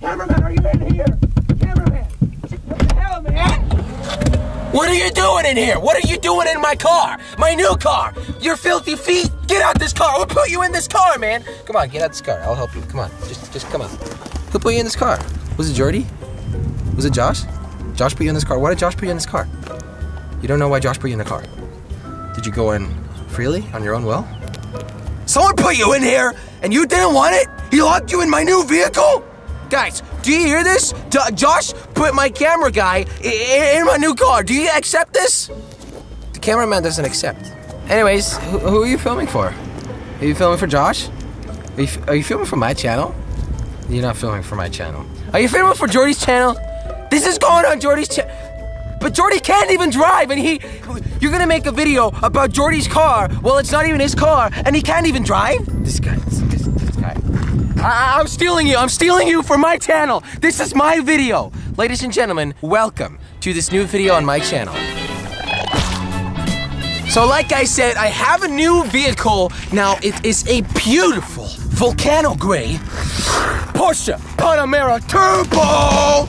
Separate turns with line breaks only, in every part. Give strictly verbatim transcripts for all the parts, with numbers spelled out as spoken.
Cameraman, are you in here? Cameraman! What the hell, man? What are you doing in here? What are you doing in my car? My new car! Your filthy feet! Get out this car! We'll put you in this car, man! Come on, get out this car. I'll help you. Come on. Just just come on. Who put you in this car? Was it Jordy? Was it Josh? Josh put you in this car? Why did Josh put you in this car? You don't know why Josh put you in the car. Did you go in freely on your own will? Someone put you in here and you didn't want it? He locked you in my new vehicle? Guys, do you hear this? D Josh put my camera guy in, in my new car. Do you accept this? The cameraman doesn't accept. Anyways, who, who are you filming for? Are you filming for Josh? Are you, are you filming for my channel? You're not filming for my channel. Are you filming for Jordy's channel? This is going on Jordy's channel. But Jordy can't even drive, and he... You're gonna make a video about Jordy's car, well, it's not even his car, and he can't even drive? This guy, this, this, this guy. I, I'm stealing you, I'm stealing you for my channel. This is my video. Ladies and gentlemen, welcome to this new video on my channel. So like I said, I have a new vehicle. Now, it is a beautiful volcano gray Porsche Panamera Turbo.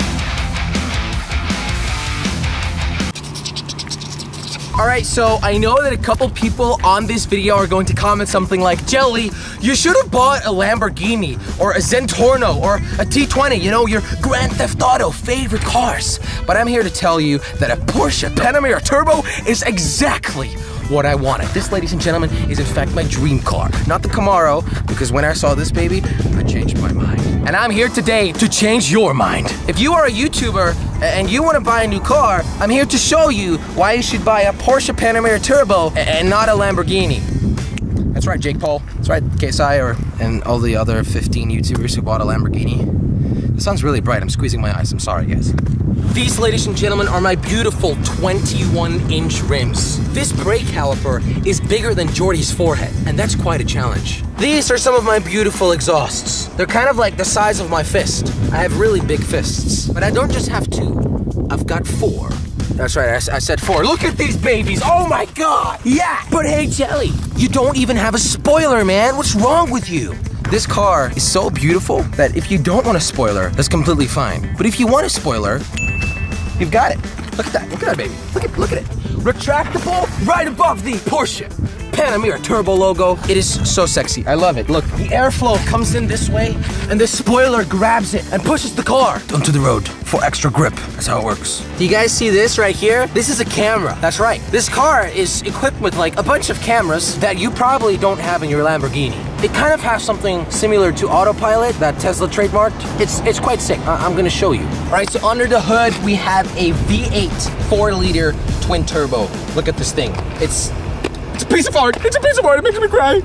Alright, so I know that a couple people on this video are going to comment something like, Jelly, you should have bought a Lamborghini or a Zentorno or a T twenty, you know, your Grand Theft Auto favorite cars. But I'm here to tell you that a Porsche Panamera Turbo is exactly what I wanted. This, ladies and gentlemen, is in fact my dream car. Not the Camaro, because when I saw this baby, I changed my mind. And I'm here today to change your mind. If you are a YouTuber and you want to buy a new car, I'm here to show you why you should buy a Porsche Panamera Turbo and not a Lamborghini. That's right, Jake Paul. That's right, K S I or and all the other fifteen YouTubers who bought a Lamborghini. The sun's really bright. I'm squeezing my eyes. I'm sorry, guys. These, ladies and gentlemen, are my beautiful twenty-one inch rims. This brake caliper is bigger than Jordy's forehead, and that's quite a challenge. These are some of my beautiful exhausts. They're kind of like the size of my fist. I have really big fists, but I don't just have two. I've got four. That's right, I, I said four. Look at these babies, oh my God! Yeah, but hey, Jelly, you don't even have a spoiler, man. What's wrong with you? This car is so beautiful that if you don't want a spoiler, that's completely fine. But if you want a spoiler, you've got it. Look at that, look at that baby. Look at, look at it. Retractable right above the Porsche Panamera Turbo logo. It is so sexy, I love it. Look, the airflow comes in this way, and the spoiler grabs it and pushes the car onto the road for extra grip. That's how it works. Do you guys see this right here? This is a camera, that's right. This car is equipped with like a bunch of cameras that you probably don't have in your Lamborghini. It kind of has something similar to autopilot that Tesla trademarked. It's it's quite sick. I I'm gonna show you. All right, so under the hood, we have a V eight four liter twin turbo. Look at this thing. It's It's a piece of art. It's a piece of art. It makes me cry.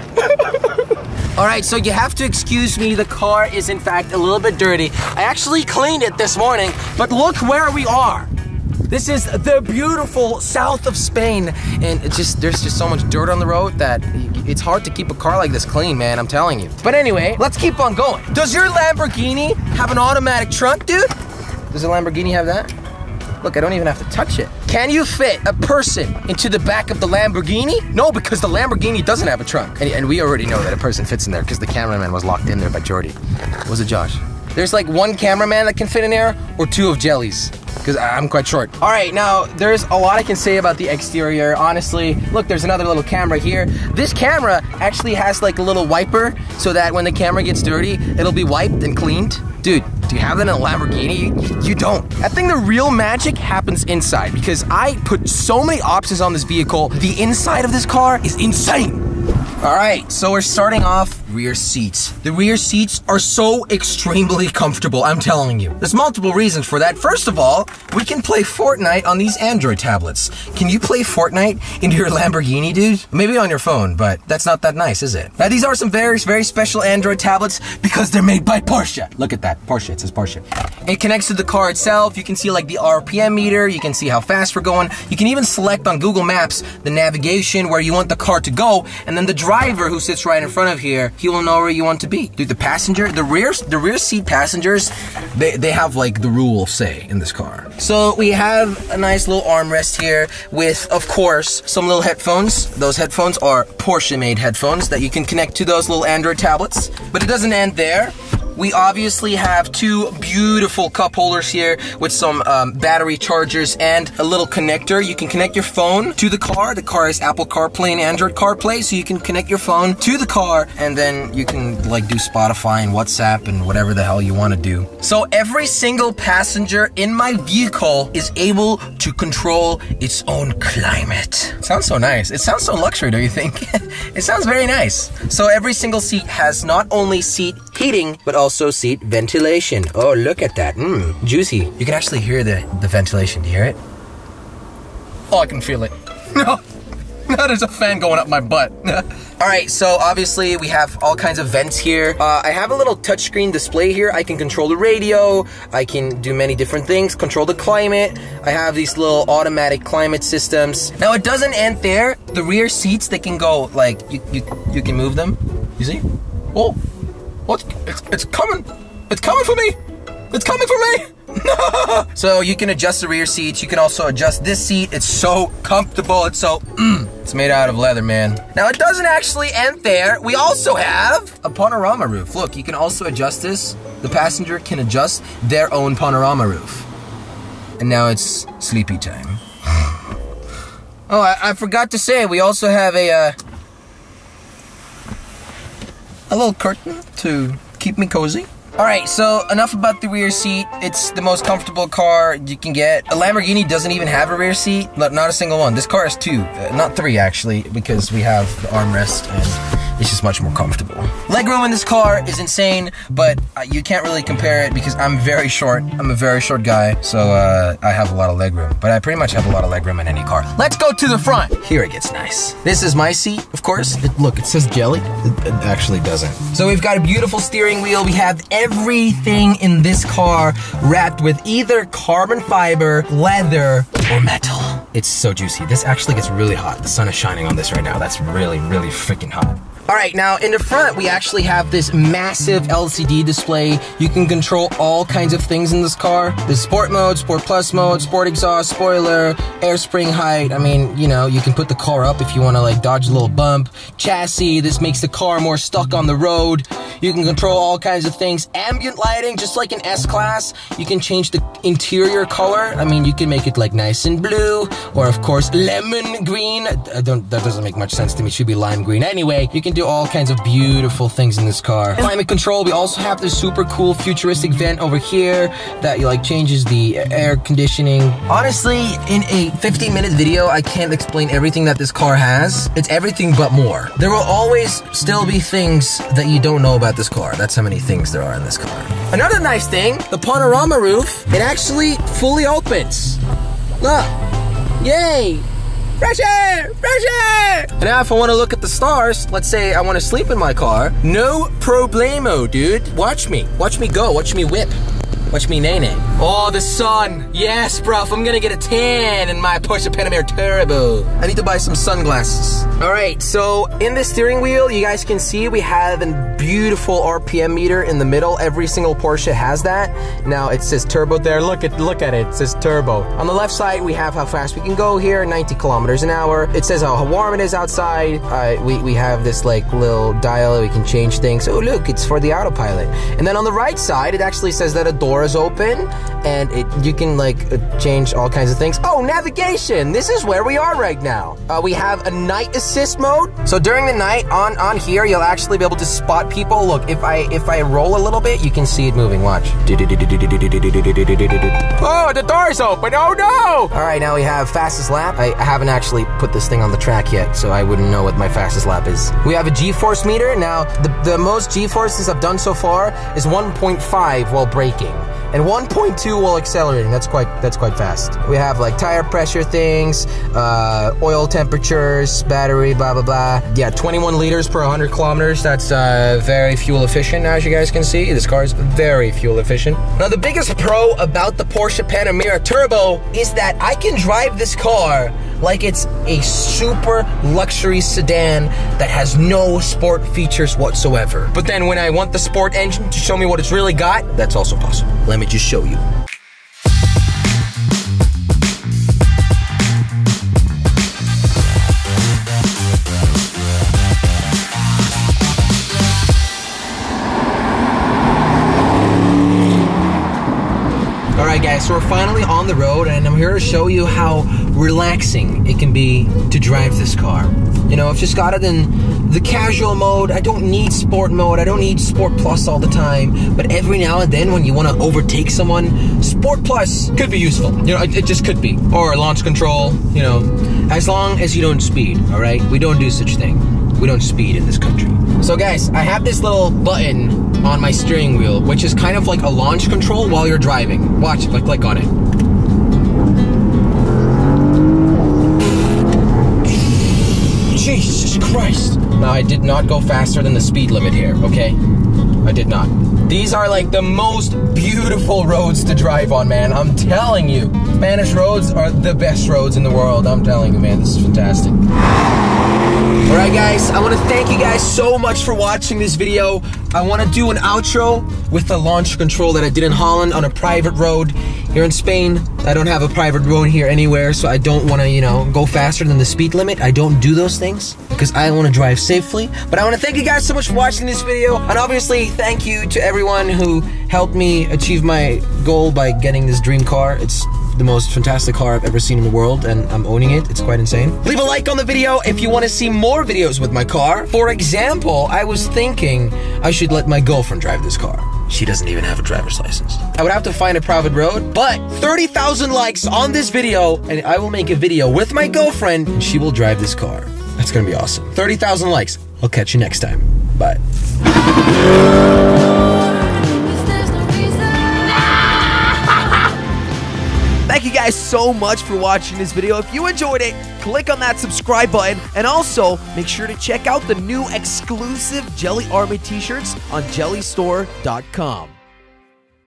All right, so you have to excuse me. The car is in fact a little bit dirty. I actually cleaned it this morning, but look where we are. This is the beautiful south of Spain, and it's just there's just so much dirt on the road that it's hard to keep a car like this clean, man, I'm telling you. But anyway, let's keep on going. Does your Lamborghini have an automatic trunk, dude? Does a Lamborghini have that? Look, I don't even have to touch it. Can you fit a person into the back of the Lamborghini? No, because the Lamborghini doesn't have a trunk. And, and we already know that a person fits in there because the cameraman was locked in there by Jordy. Was it Josh? There's like one cameraman that can fit in there or two of Jellies. Because I'm quite short. All right, now there's a lot I can say about the exterior, honestly. Look, there's another little camera here. This camera actually has like a little wiper so that when the camera gets dirty, it'll be wiped and cleaned. Dude, do you have that in a Lamborghini? You, you don't. I think the real magic happens inside because I put so many options on this vehicle. The inside of this car is insane. All right, so we're starting off rear seats. The rear seats are so extremely comfortable, I'm telling you. There's multiple reasons for that. First of all, we can play Fortnite on these Android tablets. Can you play Fortnite into your Lamborghini, dude? Maybe on your phone, but that's not that nice, is it? Now, these are some very, very special Android tablets because they're made by Porsche. Look at that, Porsche, it says Porsche. It connects to the car itself. You can see like the R P M meter. You can see how fast we're going. You can even select on Google Maps the navigation where you want the car to go, and then the driver who sits right in front of here, he will know where you want to be. Dude, the passenger, the rear, the rear seat passengers, they, they have like the rule say in this car. So we have a nice little armrest here with, of course, some little headphones. Those headphones are Porsche-made headphones that you can connect to those little Android tablets. But it doesn't end there. we obviously have two beautiful cup holders here with some um, battery chargers and a little connector. You can connect your phone to the car. The car is Apple CarPlay and Android CarPlay, so you can connect your phone to the car and then you can like do Spotify and WhatsApp and whatever the hell you want to do. So every single passenger in my vehicle is able to control its own climate. It sounds so nice. It sounds so luxury, don't you think? It sounds very nice. So every single seat has not only seat heating, but also seat ventilation. Oh, look at that. Mmm, juicy. You can actually hear the, the ventilation. Do you hear it? Oh, I can feel it. No, no, there's a fan going up my butt. All right, so obviously we have all kinds of vents here. Uh, I have a little touchscreen display here. I can control the radio. I can do many different things, control the climate. I have these little automatic climate systems. Now it doesn't end there. The rear seats, they can go like, you, you, you can move them. You see? Oh, what? It's, it's coming. It's coming for me. It's coming for me. So you can adjust the rear seats. You can also adjust this seat. It's so comfortable. It's so, mm, it's made out of leather, man. Now it doesn't actually end there. We also have a panorama roof. Look, you can also adjust this. The passenger can adjust their own panorama roof. And now it's sleepy time. Oh, I, I forgot to say, we also have a, uh, a little curtain to keep me cozy. Alright, so enough about the rear seat. It's the most comfortable car you can get. A Lamborghini doesn't even have a rear seat. Not, not a single one. This car has two. Uh, not three, actually, because we have the armrest and it's just much more comfortable. Legroom in this car is insane, but uh, you can't really compare it because I'm very short. I'm a very short guy, so uh, I have a lot of legroom. But I pretty much have a lot of legroom in any car. Let's go to the front. Here it gets nice. This is my seat, of course. It, look, it says jelly. It, it actually doesn't. So we've got a beautiful steering wheel. We have everything in this car wrapped with either carbon fiber, leather, or metal. It's so juicy. This actually gets really hot. The sun is shining on this right now. That's really, really freaking hot. All right, now in the front, we actually have this massive L C D display. You can control all kinds of things in this car. The sport mode, sport plus mode, sport exhaust, spoiler, air spring height. I mean, you know, you can put the car up if you want to like dodge a little bump. Chassis, this makes the car more stuck on the road. You can control all kinds of things. Ambient lighting, just like an S-Class. You can change the interior color. I mean, you can make it like nice and blue, or of course, lemon green. I don't, that doesn't make much sense to me. It should be lime green. Anyway, you can do all kinds of beautiful things in this car. Climate control, we also have this super cool futuristic vent over here that like changes the air conditioning. Honestly, in a fifteen minute video, I can't explain everything that this car has. It's everything but more. There will always still be things that you don't know about this car. That's how many things there are in this car. Another nice thing, the panorama roof, it actually fully opens. Look, yay! Fresh air! Fresh air! And now if I want to look at the stars, let's say I want to sleep in my car, no problemo, dude. Watch me. Watch me go. Watch me whip. Watch me nay-nay. Oh, the sun. Yes, bruv. I'm gonna get a tan in my Porsche Panamera Turbo. I need to buy some sunglasses. All right, so in the steering wheel, you guys can see we have a beautiful R P M meter in the middle. Every single Porsche has that. Now it says turbo there. Look at look at it. It says turbo. On the left side, we have how fast we can go here, ninety kilometers an hour. It says how warm it is outside. Uh, we, we have this like little dial. We can change things. Oh, look, it's for the autopilot. And then on the right side, it actually says that a door is open and it you can like uh, change all kinds of things. Oh, navigation. This is where we are right now. Uh, we have a night assist mode. So during the night on on here, you'll actually be able to spot people. Look, if I if I roll a little bit, you can see it moving. Watch. Oh, the door's open. Oh no! All right, now we have fastest lap. I, I haven't actually put this thing on the track yet, so I wouldn't know what my fastest lap is. We have a G-force meter. Now, the, the most G-forces I've done so far is one point five while braking. And one point two while accelerating. That's quite that's quite fast. We have like tire pressure things, uh, oil temperatures, battery, blah blah blah. Yeah, twenty-one liters per one hundred kilometers. That's uh, very fuel efficient, as you guys can see. This car is very fuel efficient. Now the biggest pro about the Porsche Panamera Turbo is that I can drive this car like it's a super luxury sedan that has no sport features whatsoever. But then when I want the sport engine to show me what it's really got, that's also possible. Let me just show you. Alright guys, so we're finally on the road and I'm here to show you how relaxing it can be to drive this car. You know, I've just got it in the casual mode. I don't need sport mode. I don't need Sport Plus all the time. But every now and then when you want to overtake someone, Sport Plus could be useful. You know, it, it just could be. Or launch control, you know, as long as you don't speed, alright? We don't do such thing. We don't speed in this country. So guys, I have this little button on my steering wheel, which is kind of like a launch control while you're driving. Watch if I click on it. Jesus Christ. Now, I did not go faster than the speed limit here, okay? I did not. These are like the most beautiful roads to drive on, man. I'm telling you. Spanish roads are the best roads in the world. I'm telling you, man. This is fantastic. Alright guys, I want to thank you guys so much for watching this video. I want to do an outro with the launch control that I did in Holland on a private road. Here in Spain, I don't have a private road here anywhere, so I don't want to, you know, go faster than the speed limit. I don't do those things because I want to drive safely. But I want to thank you guys so much for watching this video. And obviously, thank you to everyone who helped me achieve my goal by getting this dream car. It's the most fantastic car I've ever seen in the world, and I'm owning it. It's quite insane. Leave a like on the video if you want to see more videos with my car. For example, I was thinking I should let my girlfriend drive this car. She doesn't even have a driver's license. I would have to find a private road, but thirty thousand likes on this video, and I will make a video with my girlfriend, and she will drive this car. That's gonna be awesome. thirty thousand likes. I'll catch you next time. Bye. Thank you guys so much for watching this video. If you enjoyed it, click on that subscribe button, and also make sure to check out the new exclusive Jelly Army t-shirts on jelly store dot com.